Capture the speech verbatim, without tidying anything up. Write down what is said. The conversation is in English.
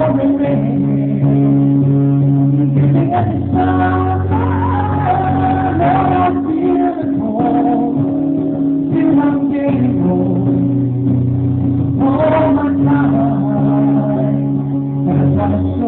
pouring rain, giving us the sunlight. Lord, I feel the cold, till I'm getting old. All my time, but I try to